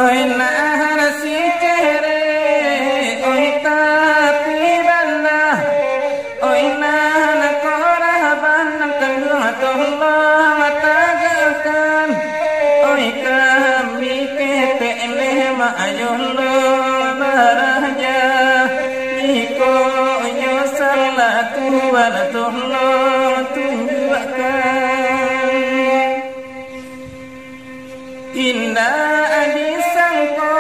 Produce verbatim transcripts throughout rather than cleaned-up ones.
oi nah si cere oi tapi bana oi nah korban kedua tolong tagakan oi kami kete leh ma'ayullah baraja iko nyo salatu wa tolong tujuakan indah adisangko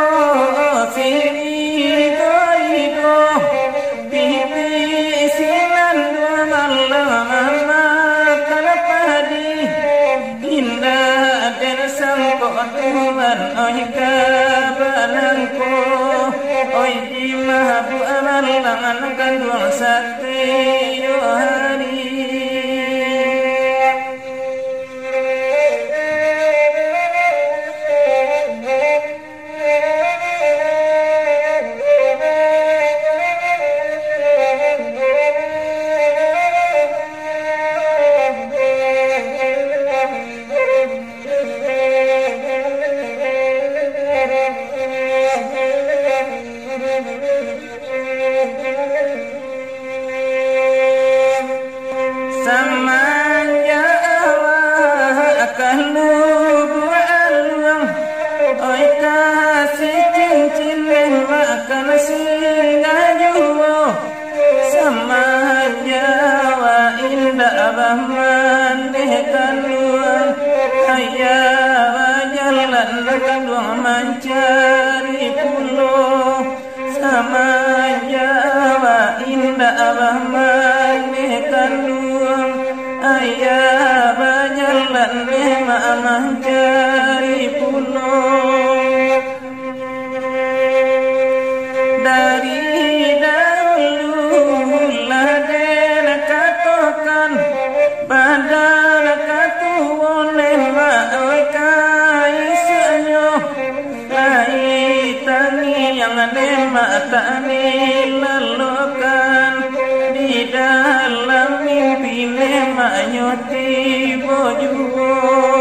siri goigo pipi sinan dua malam kalapadi indah adisangko tuhan oi kabanangko oi dimahabu amal langan kandung sakti yohani samanya Allah kahlu bualuang oi kasih cincin makan singa juwo samanya wa indah bahman deh kaluang ayah jalan kaluang mencari pulau samanya wa indah bahman deh kaluang ayah berjalan memang cari pulau dari dahulu laden katakan badal katuon lemah kaisanyo lai tani yang lemah tani lalukan di dalam mimpi lemahnya tiba juga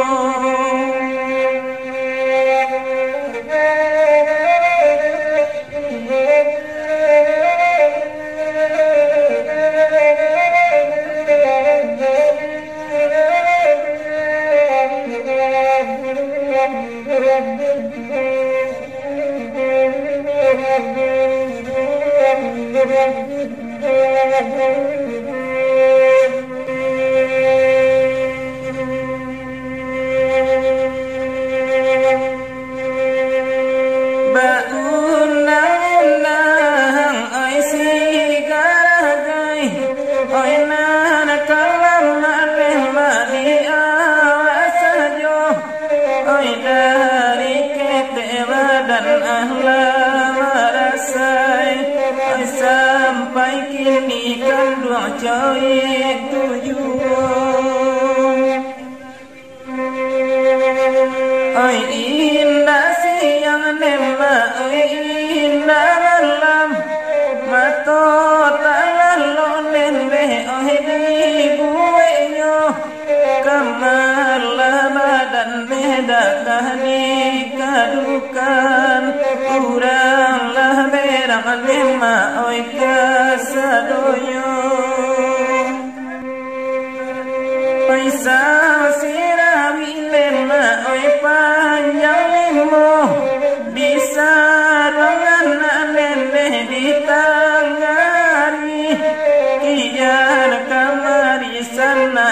sampai kini kan dua coy tujuan oi indah siang nema oi indah malam mato talalo nende oi di buenyo kamalah badan beda kahni kadukan uranglah berang lema oi kasadoyo paisa sirawi lema oi panjang limo bisa lengan lende di tangari kian kamari sana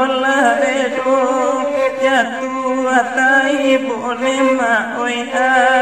iyolah bedo jatuh tai boleh ma oi